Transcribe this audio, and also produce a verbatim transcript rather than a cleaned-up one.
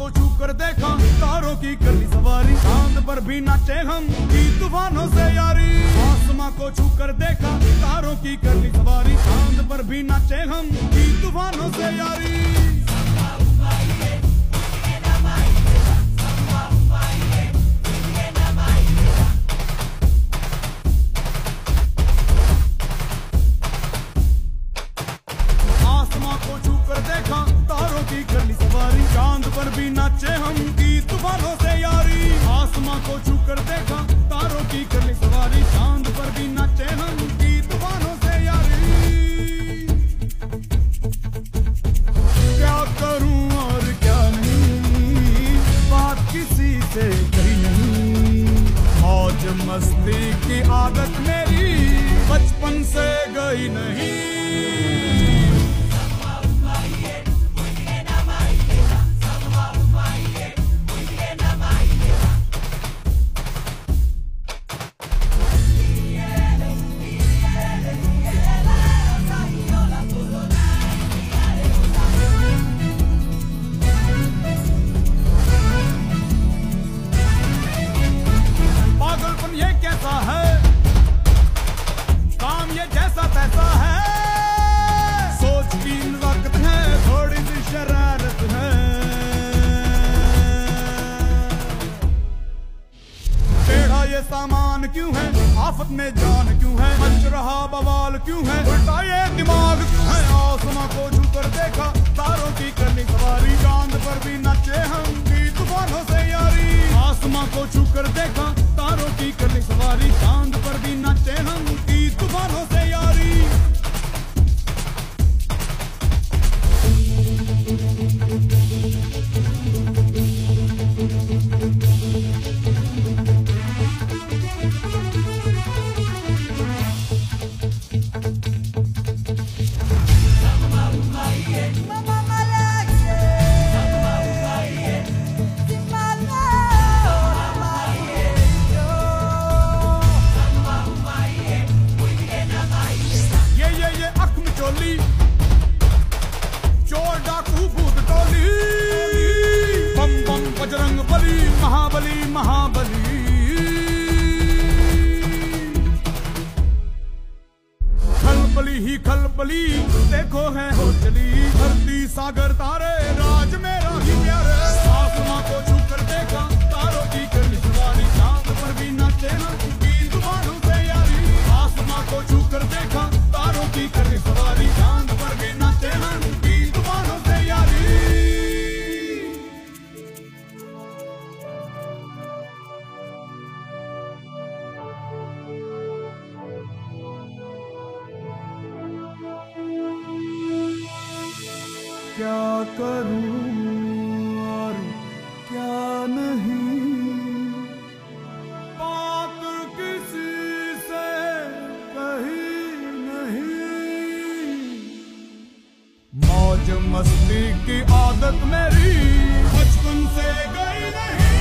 को छू कर देखा तारों की करनी सवारी, चांद पर भी नाचे हम की तूफानों से यारी। आसमां को छू कर देखा तारों की करनी सवारी, चांद पर भी नाचे हम की तूफानों से यारी। चांद पर भी नाचे हम की तूफानों से यारी। आसमां को छू कर देखा तारों की करनी सवारी, चांद पर भी नाचे हम की तूफानों से यारी। क्या करूं और क्या नहीं, बात किसी से कही नहीं। मौज मस्ती की आदत मेरी बचपन से गई नहीं। सामान क्यों है, आफत में जान क्यों है, मच रहा बवाल क्यों है, उल्टा ये दिमाग क्यों है। आसमां को छू कर देखा तारों की करनी सवारी, चांद पर भी नाचे हम की तूफानों से यारी। आसमां को छू कर देखा तारों की करनी सवारी, चांद पर भी नाचे हम की तूफानों से यारी। चोर डाकू भूत टोली, बम बम बजरंग बली, महाबली महाबली। खलबली ही खलबली देखो है हो चली, धरती सागर तारे राज मेरा ही प्यारे। आसमां को छू कर देखा तारों की करनी सवारी, चांद पर भी नाचे हम की तूफानों से यारी। आसमां को छू कर देखा तारों की करनी सवारी, चांद पर भी नाचे हम की तूफानों से यारी। क्या करूं और क्या नहीं, बात किसी से कही नहीं। मौज मस्ती की आदत मेरी बचपन से गई नहीं।